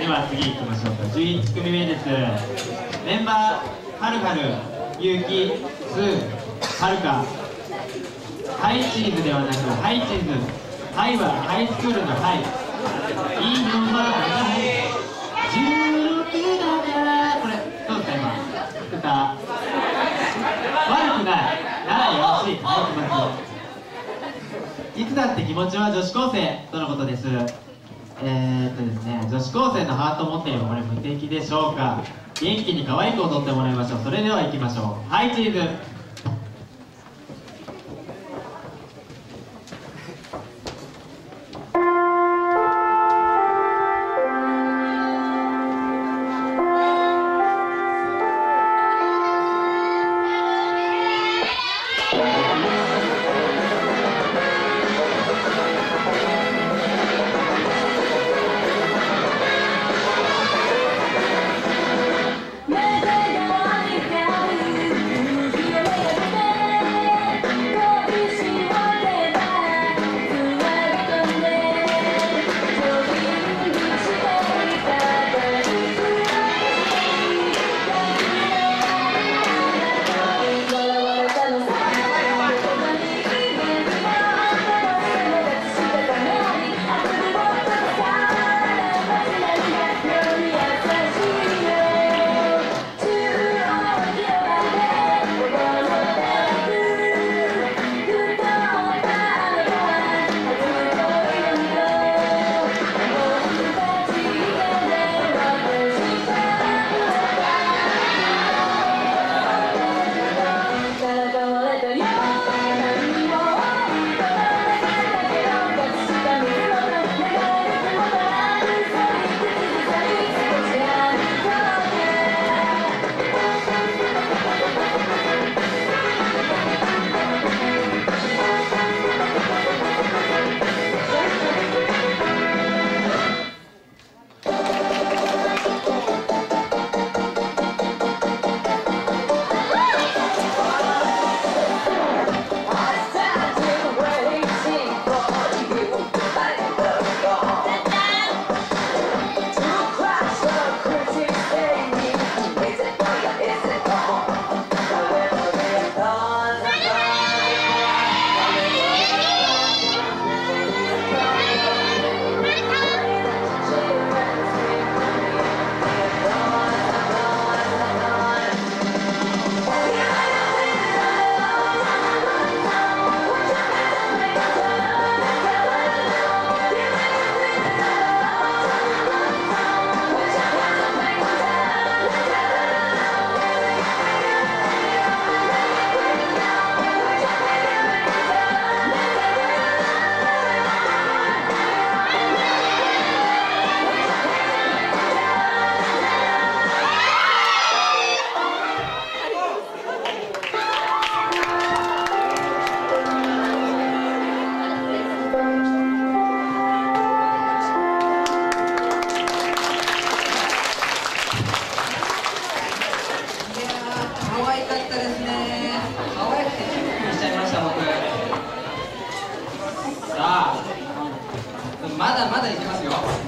では次行きましょうか。11組目です。メンバーはるはる、ゆうき、すー、はるか。ハイチーズではなくハイチーズ。ハイはハイスクールのハイ。いいのは16だからこれどうですか今歌悪くないならよろしい。はい、いきますよ。いつだって気持ちは女子高生とのことです。ですね、女子高生のハートを持っていればこれ無敵でしょうか。元気に可愛く踊ってもらいましょう。それでは行きましょう。ハイチーズ。 まだまだいきますよ。